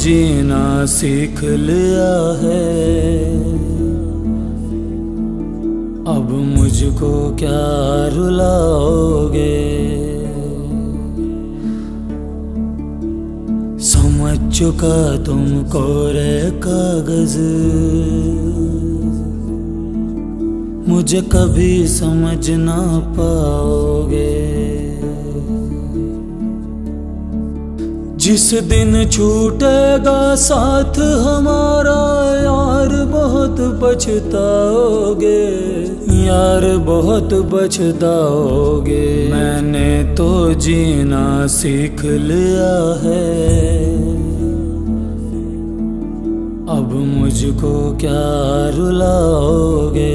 जीना सीख लिया है, अब मुझको क्या रुलाओगे। समझ चुका तुम कोरे कागज, मुझे कभी समझ ना पाओगे। जिस दिन छूटेगा साथ हमारा यार बहुत पछताओगे, यार बहुत पछताओगे। मैंने तो जीना सीख लिया है, अब मुझको क्या रुलाओगे।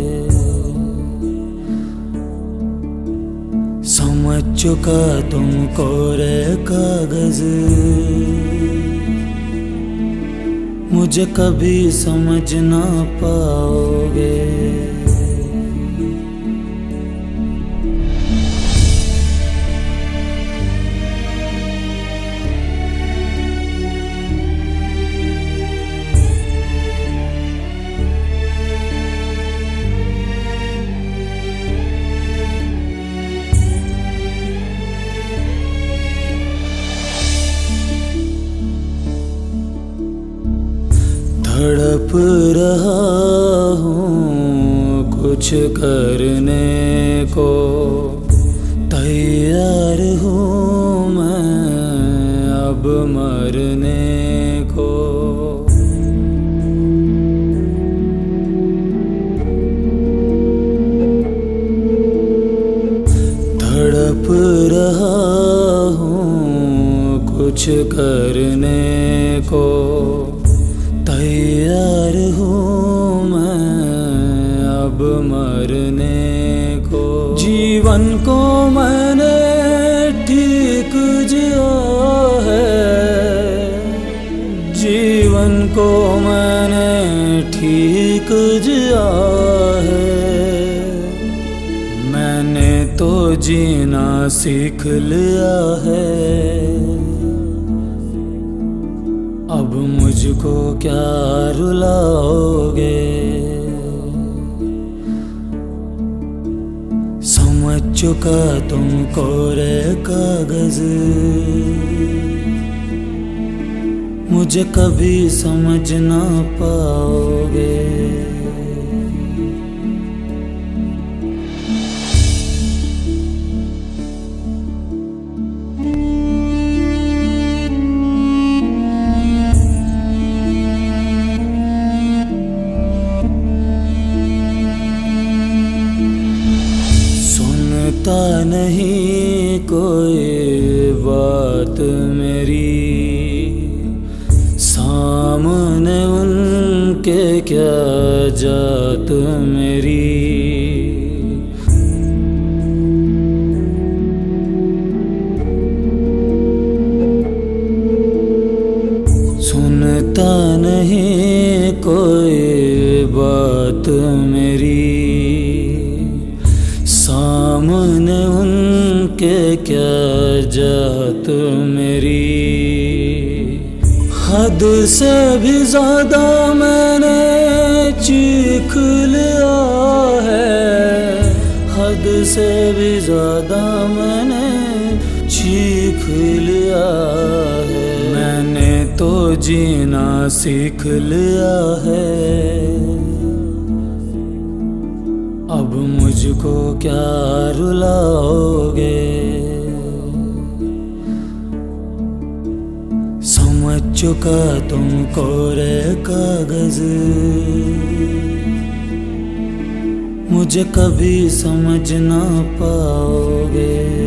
समझ चुका तुम कोरे कागज, मुझे कभी समझ ना पाओगे। तड़प रहा हूँ कुछ करने को, तैयार हूँ मैं अब मरने को। तड़प रहा हूँ कुछ करने को, तैयार हूँ मैं अब मरने को। जीवन को मैंने ठीक जिया है, जीवन को मैंने ठीक जिया है। मैंने तो जीना सीख लिया है, अब मुझको क्या रुलाओगे। समझ चुका तुम कोरे कागज, मुझे कभी समझ ना पाओगे। सुनता नहीं कोई बात मेरी, सामने उनके क्या जात मेरी। सुनता नहीं कोई बात मेरी, सामने उनके क्या जात मेरी। हद से भी ज्यादा मैंने चीख लिया है, हद से भी ज्यादा मैंने चीख लिया है। मैंने तो जीना सीख लिया है, अब मुझको क्या रुलाओगे। समझ चुका तुम कोरे कागज, मुझे कभी समझ ना पाओगे।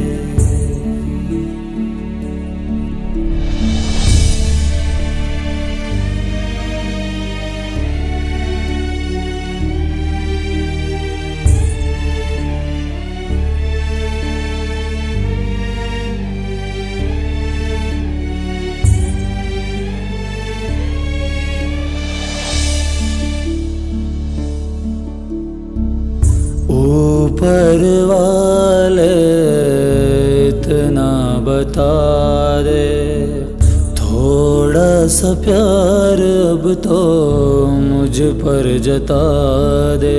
ऊपर वाले इतना बता दे, थोड़ा थोड़ा सा प्यार अब तो मुझ पर जता दे।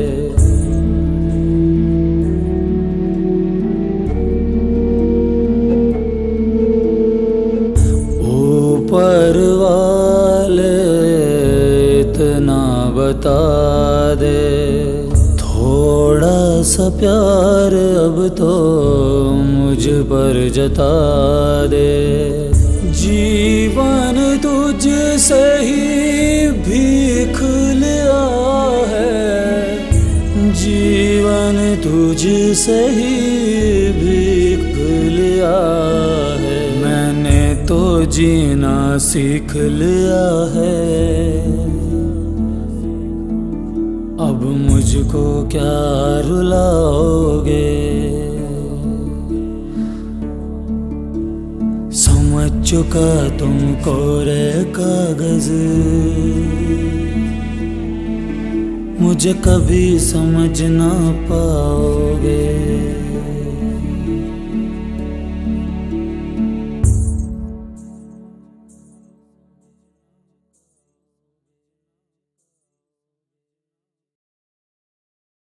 ऊपर वाले इतना बता दे, थोड़ा सा प्यार अब तो मुझ पर जता दे। जीवन तुझसे ही भीख लिया है, जीवन तुझसे ही भीख लिया है। मैंने तो जीना सीख लिया है, अब मुझको क्या रुलाओगे। समझ चुका तुम कोरे कागज, मुझे कभी समझ ना पाओगे।